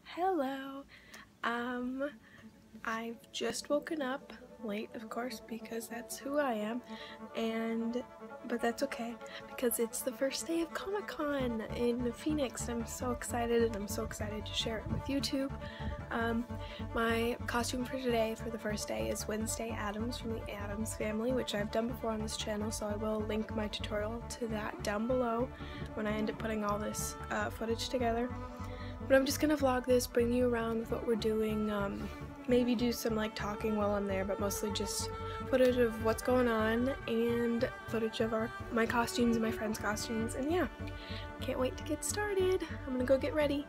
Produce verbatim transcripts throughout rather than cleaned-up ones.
Hello. Um, I've just woken up late, of course, because that's who I am, and but that's okay because it's the first day of Comic-Con in Phoenix. I'm so excited, and I'm so excited to share it with YouTube. Um, my costume for today, for the first day, is Wednesday Addams from the Addams family, which I've done before on this channel, so I will link my tutorial to that down below when I end up putting all this uh, footage together. But I'm just gonna vlog this, bring you around with what we're doing, um, maybe do some like talking while I'm there, but mostly just footage of what's going on and footage of our my costumes and my friends' costumes, and yeah, can't wait to get started. I'm gonna go get ready.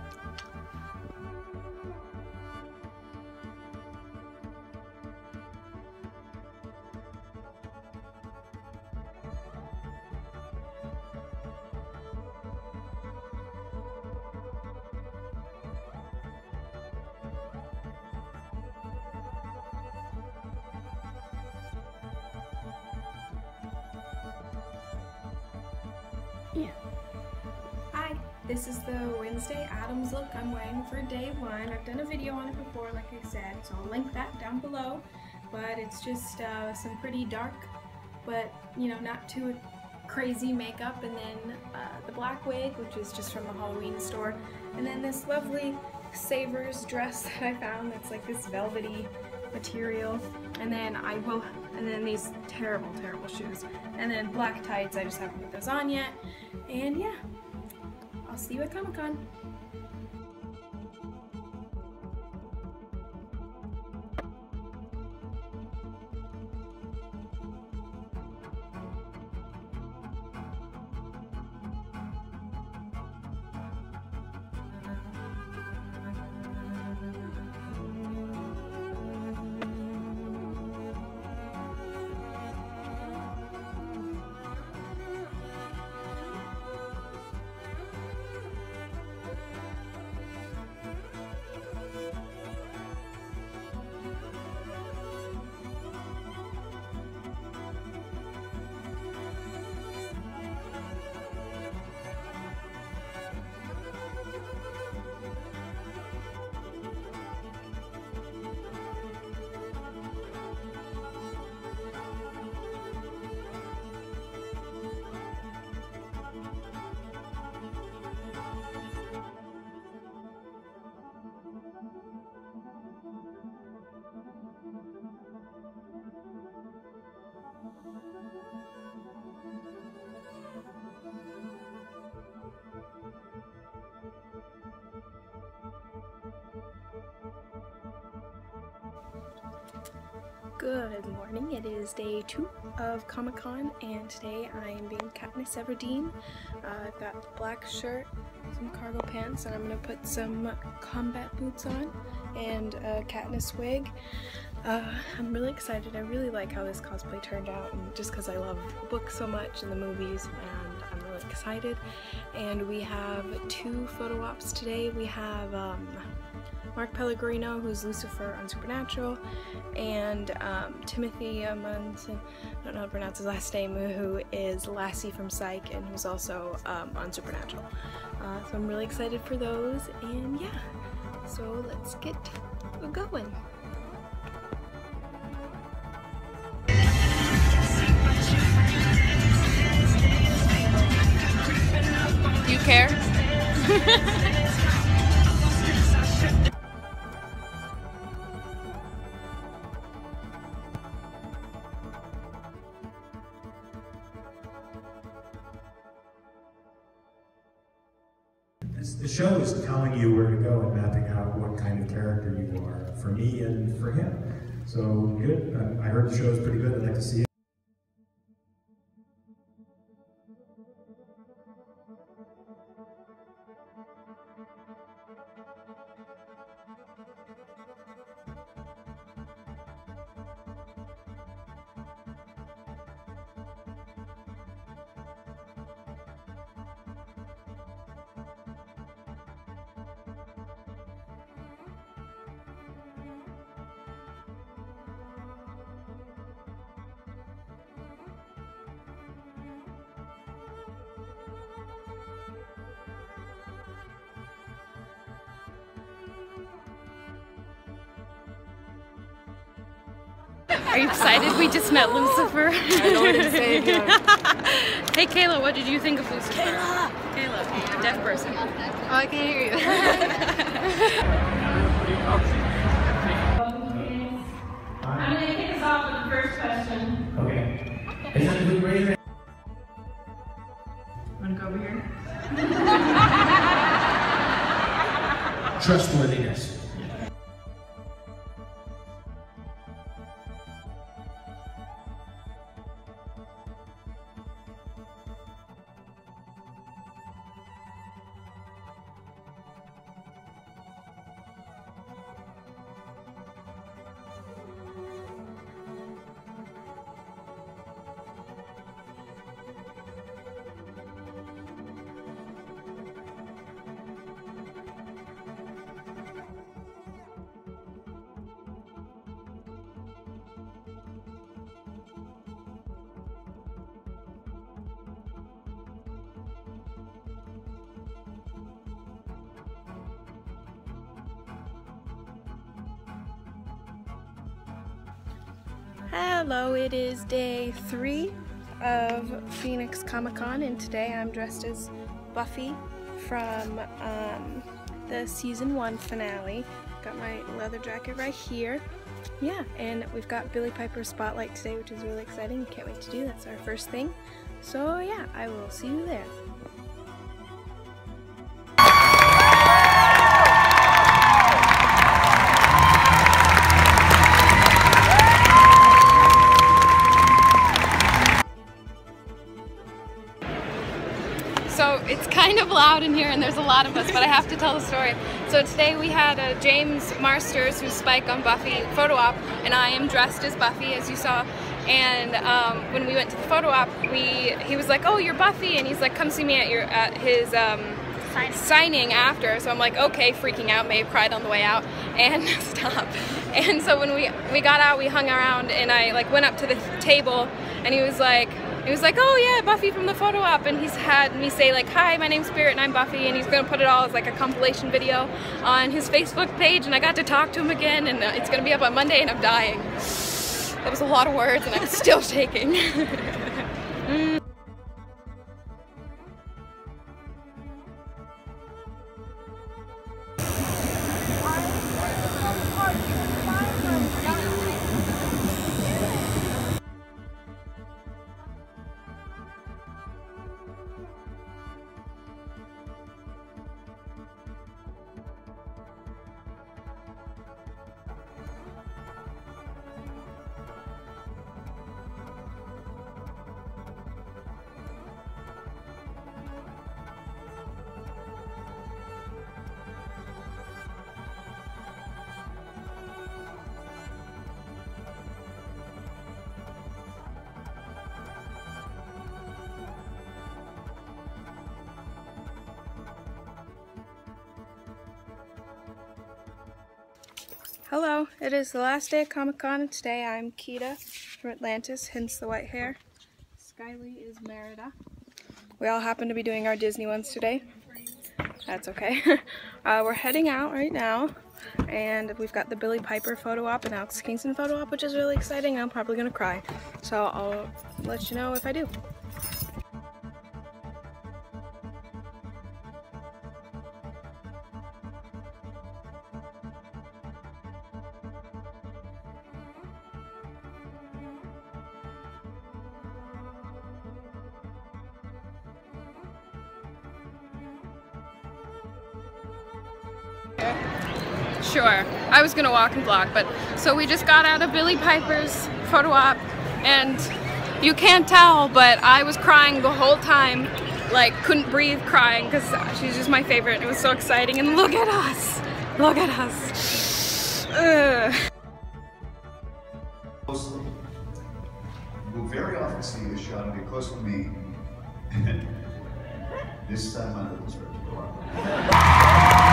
Yeah. Hi, this is the Wednesday Addams look I'm wearing for day one. I've done a video on it before, like I said, so I'll link that down below. But it's just uh, some pretty dark, but you know, not too crazy makeup, and then uh, the black wig, which is just from the Halloween store, and then this lovely Savers dress that I found that's like this velvety material, and then I will, and then these terrible, terrible shoes, and then black tights. I just haven't put those on yet, and yeah, I'll see you at Comic-Con. Good morning, it is day two of Comic-Con, and today I am being Katniss Everdeen. Uh, I've got the black shirt, some cargo pants, and I'm going to put some combat boots on, and a Katniss wig. Uh, I'm really excited. I really like how this cosplay turned out, and just because I love the book so much and the movies, and I'm really excited. And we have two photo ops today. We have um, Mark Pellegrino, who's Lucifer on Supernatural, and um, Timothy Munson, I don't know how to pronounce his last name, who is Lassie from Psych, and who's also um, on Supernatural. Uh, so I'm really excited for those, and yeah, so let's get going. Do you care? The show is telling you where to go and mapping out what kind of character you are, for me and for him. So good. Uh, I heard the show is pretty good. I'd like to see it. Are you excited? We just met Lucifer. I know what he's saying. Hey Kayla, what did you think of Lucifer? Kayla! Kayla, deaf person. Oh, I can't hear you. I'm going to kick us off with the first question. Okay. Is that a good raise? Want to go over here? Trustworthiness. Hello, it is day three of Phoenix Comic Con, and today I'm dressed as Buffy from um, the season one finale. Got my leather jacket right here. Yeah, and we've got Billie Piper's spotlight today, which is really exciting. Can't wait to do. That's our first thing. So yeah, I will see you there. So it's kind of loud in here and there's a lot of us, but I have to tell the story. So today we had a James Marsters, who's Spike on Buffy, photo op, and I am dressed as Buffy, as you saw. And um, when we went to the photo op, we he was like, "Oh, you're Buffy," and he's like, "Come see me at your at his um, signing. signing after." So I'm like, "Okay," freaking out. May have cried on the way out, and stop. And so when we we got out, we hung around, and I like went up to the table, and he was like. He was like, "Oh yeah, Buffy from the photo op," and he's had me say like, "Hi, my name's Spirit and I'm Buffy," and he's gonna put it all as like a compilation video on his Facebook page, and I got to talk to him again, and uh, it's gonna be up on Monday, and I'm dying. That was a lot of words, and I'm still shaking. mm. Hello, it is the last day of Comic Con, and today I'm Kita from Atlantis, hence the white hair. Skyly is Merida. We all happen to be doing our Disney ones today. That's okay. uh, we're heading out right now, and we've got the Billie Piper photo op and Alex Kingston photo op, which is really exciting. I'm probably gonna cry, so I'll let you know if I do. Sure, I was gonna walk and vlog, but so we just got out of Billie Piper's photo op, and you can't tell, but I was crying the whole time, like couldn't breathe crying, because she's just my favorite. It was so exciting, and look at us, look at us. Ugh. Closely. You will very often see this shot and get close to me. This time my lips ready to go up.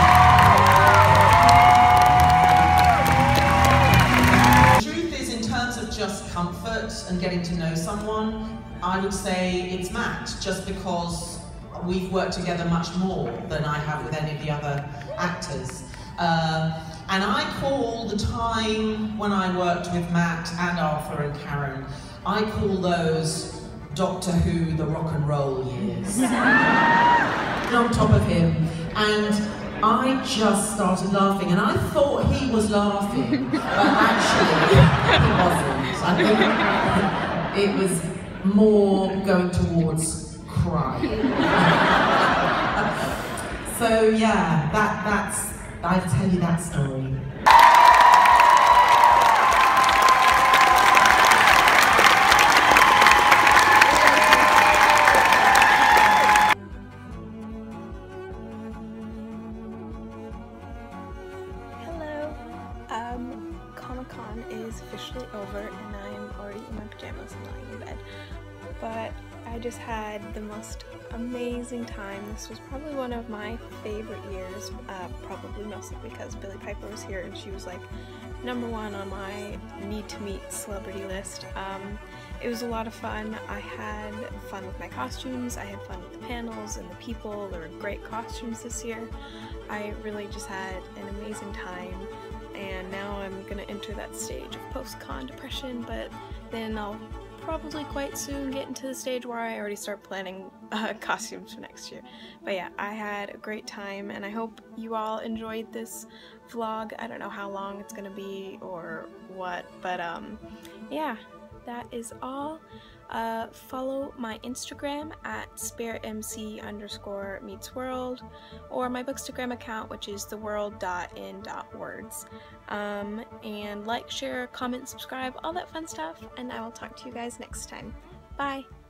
Just comfort and getting to know someone, I would say it's Matt, just because we've worked together much more than I have with any of the other actors. Uh, And I call the time when I worked with Matt and Arthur and Karen, I call those Doctor Who the rock and roll years. And on top of him, and I just started laughing, and I thought he was laughing, but actually he wasn't. I think it was more going towards crying. So yeah, that that's I'll tell you that story. Hello. Um, Comic-Con is officially over and I'm already in my pajamas and lying in bed. But I just had the most amazing time. This was probably one of my favorite years, uh, probably mostly because Billie Piper was here and she was like number one on my need to meet celebrity list. Um, it was a lot of fun. I had fun with my costumes, I had fun with the panels and the people. There were great costumes this year. I really just had an amazing time, and now I'm gonna enter that stage of post-con depression, but then I'll probably quite soon get into the stage where I already start planning uh, costumes for next year. But yeah, I had a great time and I hope you all enjoyed this vlog. I don't know how long it's gonna be or what, but um, yeah, that is all. Uh, follow my Instagram at spiritmc underscore meets world, or my Bookstagram account, which is theworld.in.words. Um, and like, share, comment, subscribe, all that fun stuff, and I will talk to you guys next time. Bye!